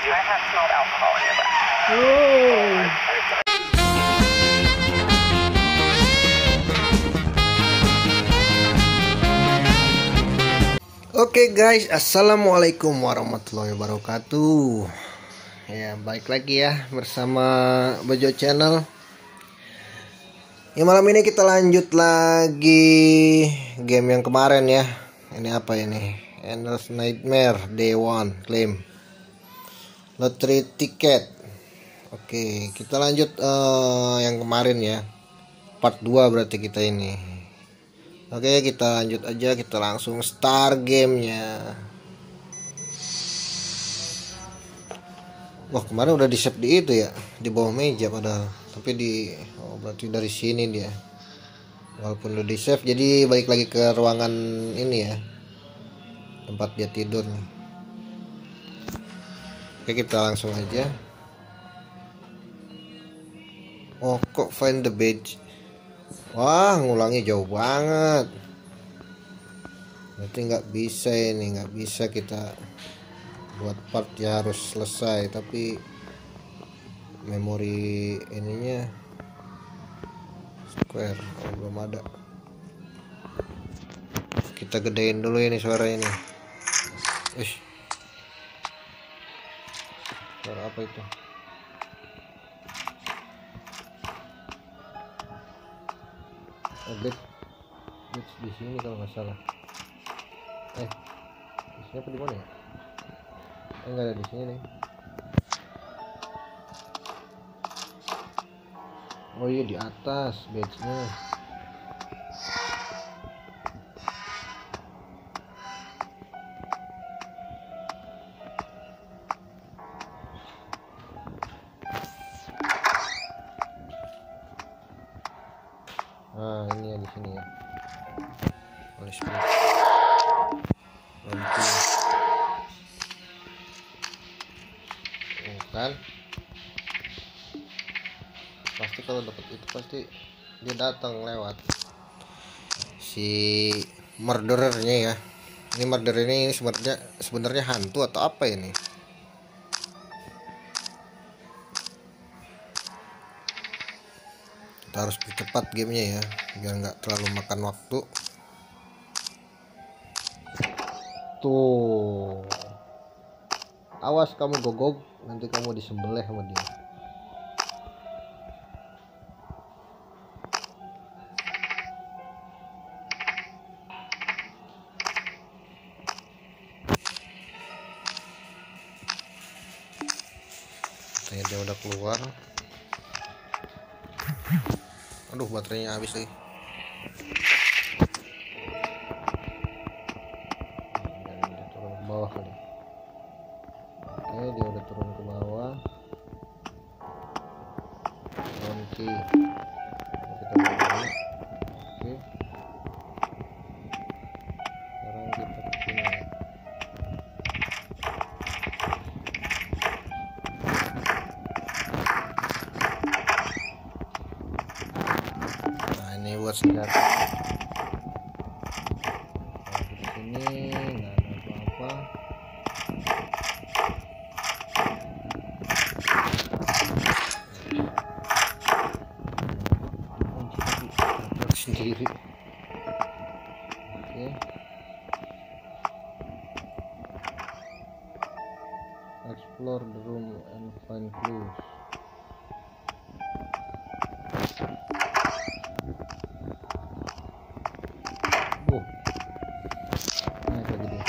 I have smelled alcohol in your breath. Oke guys, assalamualaikum warahmatullahi wabarakatuh. Ya, balik lagi ya bersama Bejo Channel. Ya, malam ini kita lanjut lagi game yang kemarin ya. Ini apa ini? Endless Nightmare Day 1 Claim Lottery Ticket. Oke, kita lanjut yang kemarin ya. Part 2 berarti kita ini. Oke, kita lanjut aja, kita langsung start gamenya. Wah, kemarin udah di save di itu ya, di bawah meja padahal. Tapi berarti dari sini dia. Walaupun udah di save, jadi balik lagi ke ruangan ini ya, tempat dia tidur nih. Oke, kita langsung aja. Oh, kok find the badge? Wah, ngulangnya jauh banget. Berarti nggak bisa ini, nggak bisa kita buat part ya, harus selesai. Tapi memori ininya square, belum ada. Kita gedein dulu ini suara ini. Suara apa itu? Bitch di sini kalau nggak salah. Di sini apa di mana ya? Nggak ada di sini nih. Oh iya, di atas badge-nya. Nah, ini ya di sini ya. Police plate. Kan? Pasti kalau dapat itu pasti dia datang lewat si murderernya ya. Ini murderer ini sebenarnya hantu atau apa ini? Kita harus percepat gamenya ya, biar nggak terlalu makan waktu. Tuh, awas kamu gogok, nanti kamu disembelih sama dia. Katanya dia udah keluar. Aduh, baterainya habis lagi. Dia turun ke bawah kali. Oke, dia udah turun ke bawah. Oke. Kita mulai. Oke. Sekarang kita ke sini ya. Nah, ini buat senjata. Di sini nggak ada apa-apa. Sendiri. Oke. Explore the room and find clues. Naik lagi dia.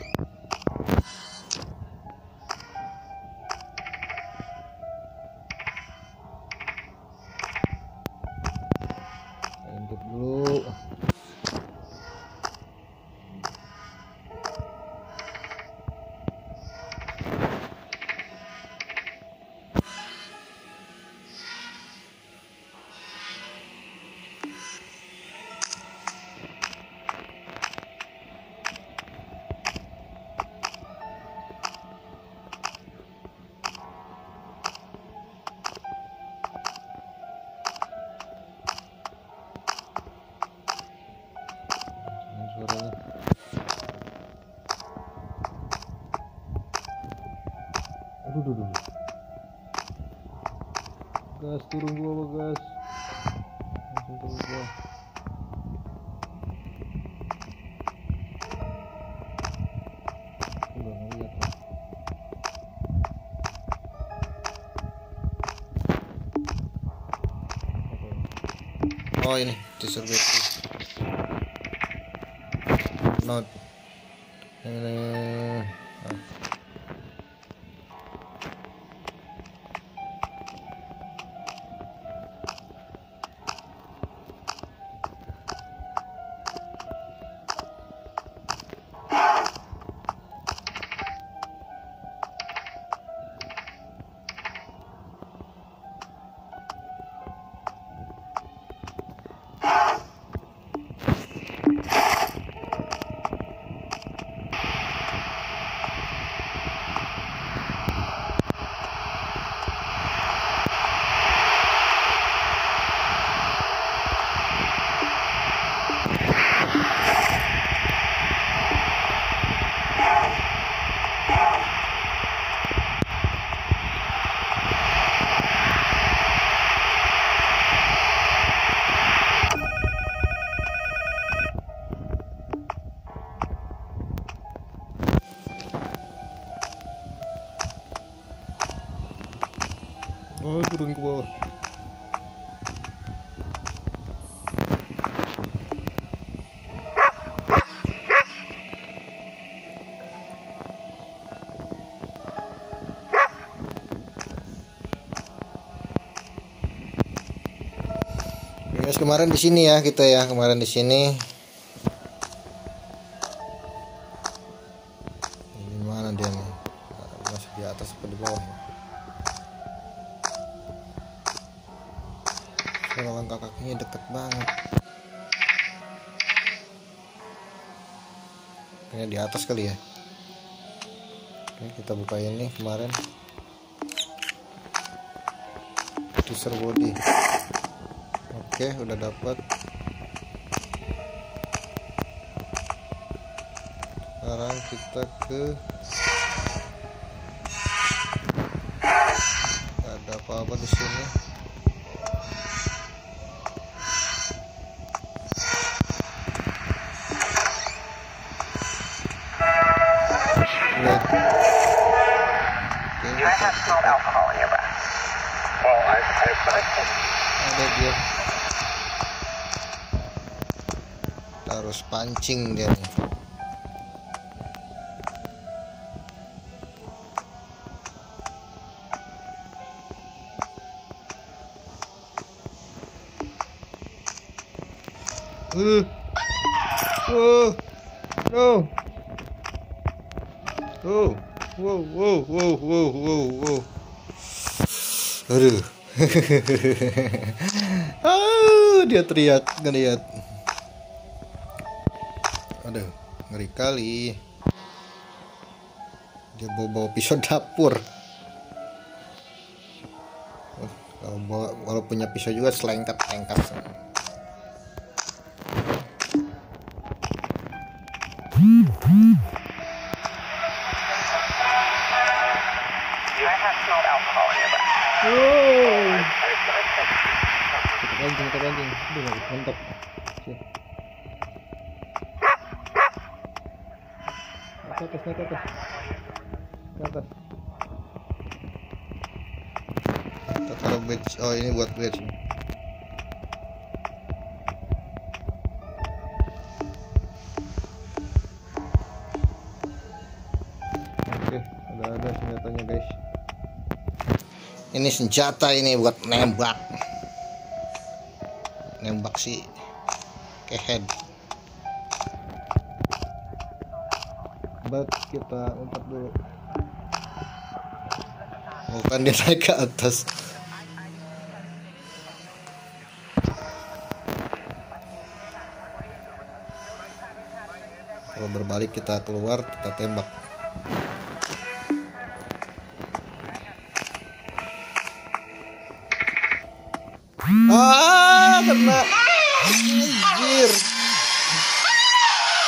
Intip dulu. Aduh. Gas, turun gua, gas. Langsung turun gua. Udah ngeliat lah. Oh ini teaser battery. Not. Oh, turun ke bawah. Guys, kemarin di sini ya kita ya, kemarin di sini. Ini mana dia nih? Masih di atas atau di bawah? Kalau langkah kakinya deket banget. Kayaknya di atas kali ya. Oke, kita buka ini kemarin. Teaser body. Oke, udah dapat. Sekarang kita ke, nggak ada apa-apa di sini. Lihat. Oke, Do I have smelled alcohol in your breath? Well, ada dia. Harus pancing dia nih. No. Wow. Aduh. Dia teriak ngeliat. Aduh, ngeri kali. Dia bawa pisau dapur. Kalau punya pisau juga selengkat-lengkat. Do I have smelled alcohol in your breath? Kita pancing. Aduh, mantap. Naik atas. Kita taruh badge. Oh, ini buat badge. Oke, ada senjatanya guys. Ini senjata ini buat nembak si kehead. Kita lompat dulu. Bukan dia naik ke atas. Kalau berbalik kita keluar, kita tembak. Kena. Anjir.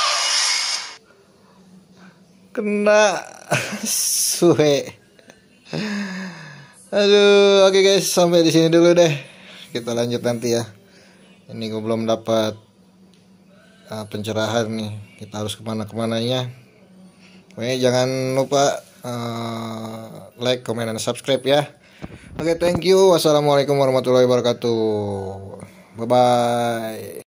Kena suhe. Aduh, oke guys, sampai di sini dulu deh. Kita lanjut nanti ya. Ini gue belum dapat pencerahan nih. Kita harus kemana-kemananya. Pokoknya jangan lupa like, comment, dan subscribe ya. Oke, thank you. Wassalamualaikum warahmatullahi wabarakatuh. Bye bye.